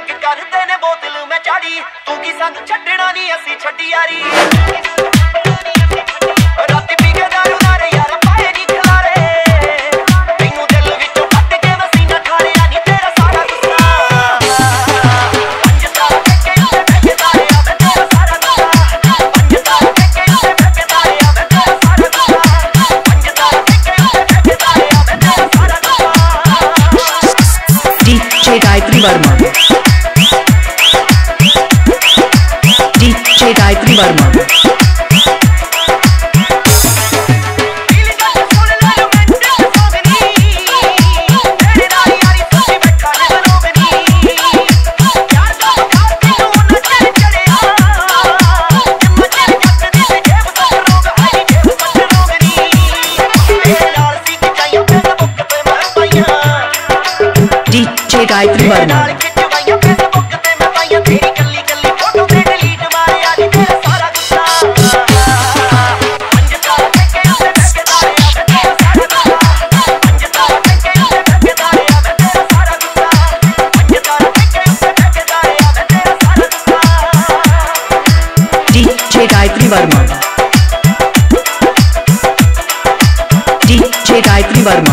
check करते ने बोतल मैं चाड़ी तू की संग छड्डना नहीं असी छड्डी यारी राती पी के दारू नारे यार पाए नहीं खिलारे तैनू दिल विचों कट के मसीना खारे नहीं तेरा सारा गुस्सा पंज साल के उत्ते फेंकदा रहा मैं तेरा सारा गुस्सा पंज साल के उत्ते फेंकदा रहा मैं तेरा सारा गुस्सा पंज साल के उत्ते फेंकदा रहा मैं तेरा सारा गुस्सा DJ Gayatri Verma DJ Gayatri Verma DJ Gayatri Verma DJ Gayatri Verma DJ Gayatri Verma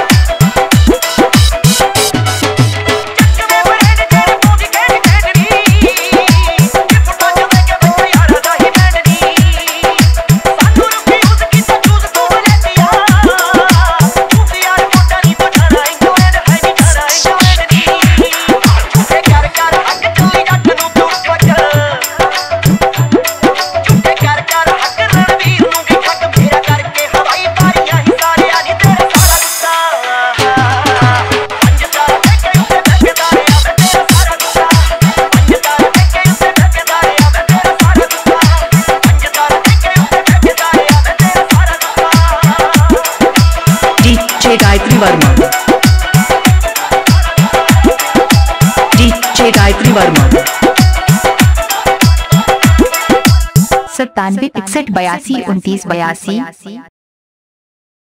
DJ Gayatri Verma DJ Gayatri Verma 97 61 82 29 82